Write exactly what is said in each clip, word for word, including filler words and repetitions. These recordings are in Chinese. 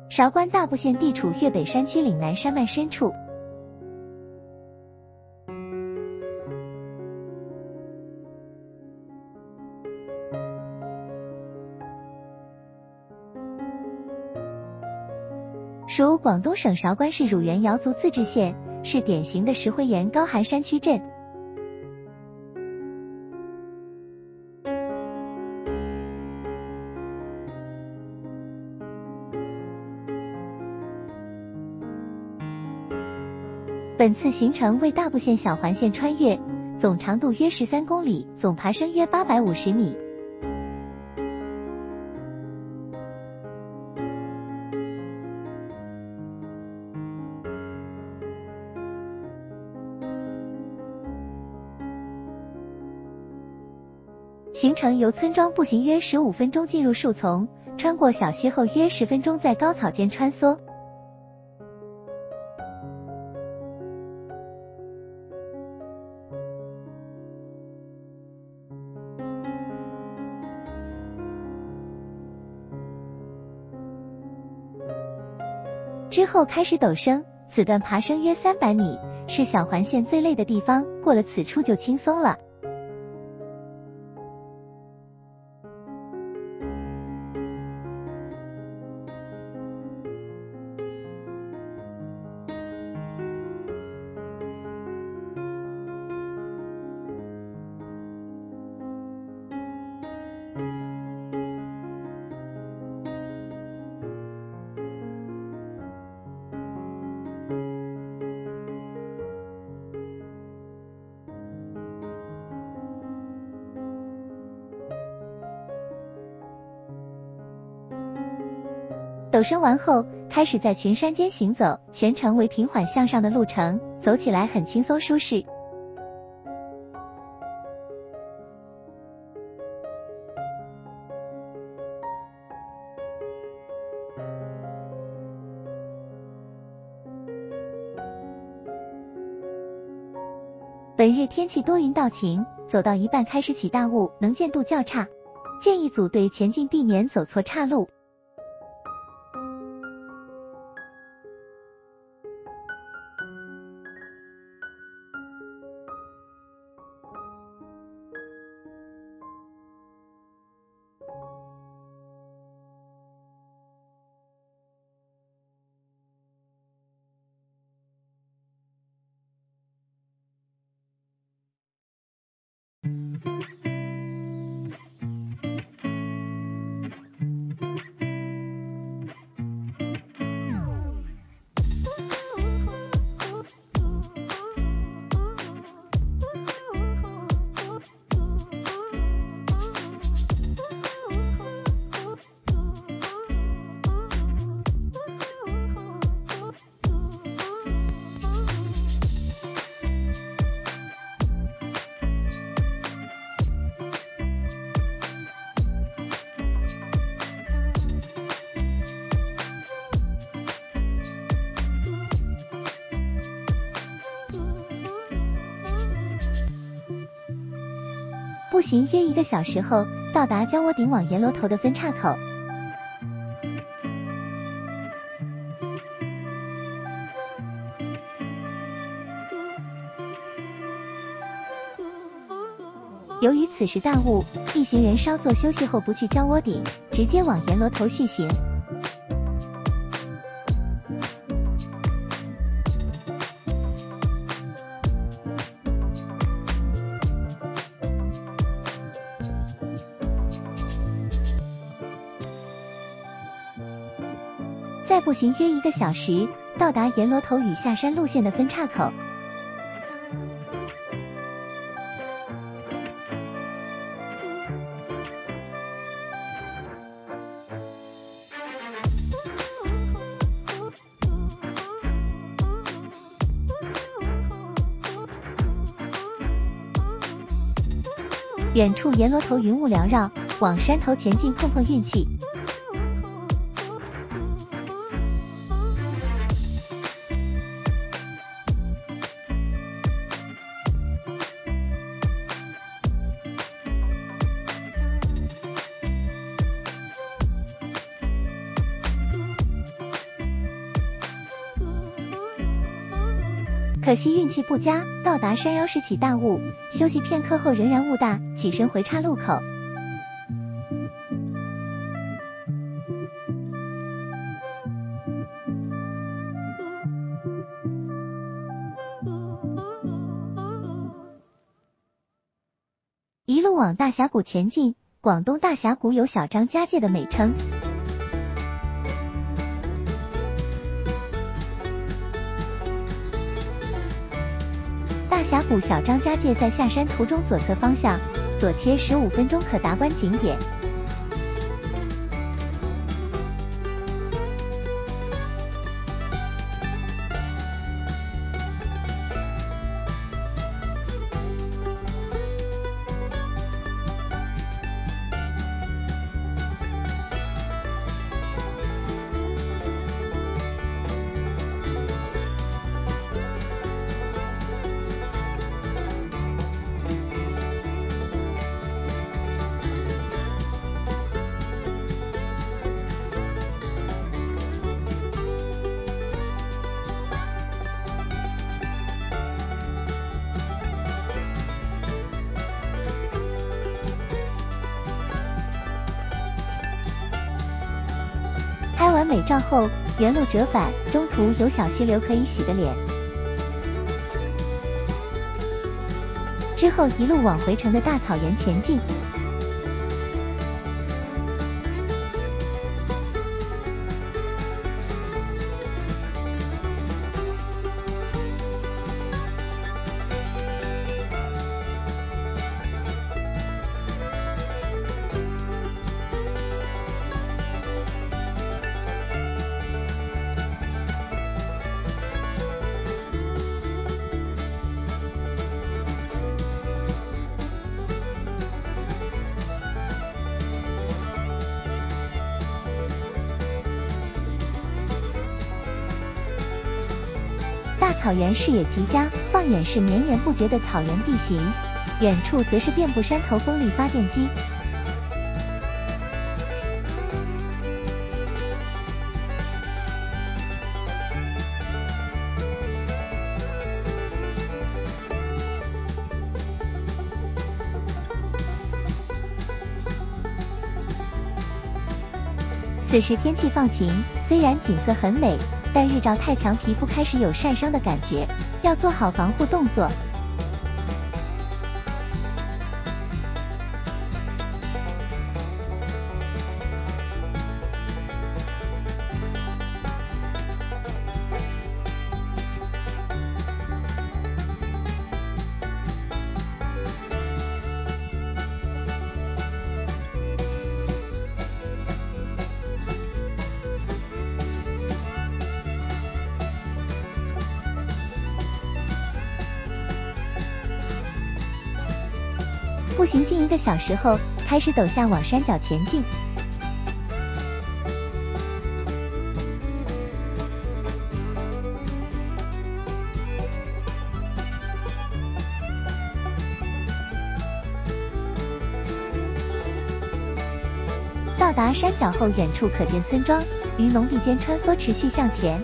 韶关大部县地处粤北山区岭南山脉深处，属广东省韶关市乳源瑶族自治县，是典型的石灰岩高寒山区镇。本次行程为大部县小环线穿越，总长度约十三公里，总爬升约八百五十米。行程由村庄步行约十五分钟进入树丛，穿过小溪后约十分钟在高草间穿梭。之后开始陡升，此段爬升约三百米，是小环线最累的地方，过了此处就轻松了。陡升完后，开始在群山间行走，全程为平缓向上的路程，走起来很轻松舒适。本日天气多云到晴，走到一半开始起大雾，能见度较差，建议组队前进，避免走错岔路。步行约一个小时后，到达将窝顶往阎罗头的分岔口。由于此时大雾，一行人稍作休息后不去将窝顶，直接往阎罗头续行。再步行约一个小时，到达阎罗头与下山路线的分岔口。远处阎罗头云雾缭绕，往山头前进碰碰运气。 可惜运气不佳，到达山腰时起大雾，休息片刻后仍然雾大，起身回岔路口。一路往大峡谷前进，广东大峡谷有小张家界的美称。大峡谷小张家界在下山途中左侧方向，左切十五分钟可达观景点。拍完美照后，原路折返，中途有小溪流可以洗个脸。之后一路往回程的大草原前进。大草原视野极佳，放眼是绵延不绝的草原地形，远处则是遍布山头风力发电机。此时天气放晴，虽然景色很美，但日照太强，皮肤开始有晒伤的感觉，要做好防护动作。步行近一个小时后，开始陡下往山脚前进。到达山脚后，远处可见村庄，于农地间穿梭，持续向前。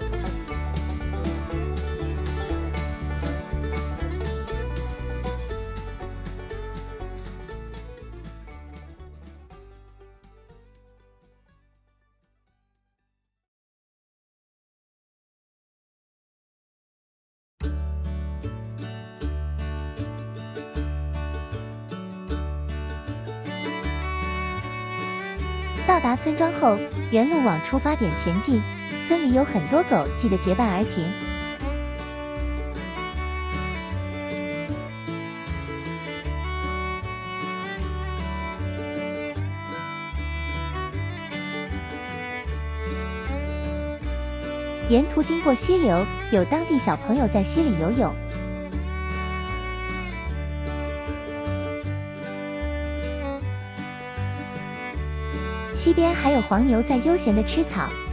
到达村庄后，原路往出发点前进。村里有很多狗，记得结伴而行。沿途经过溪流，有当地小朋友在溪里游泳。溪边还有黄牛在悠闲地吃草。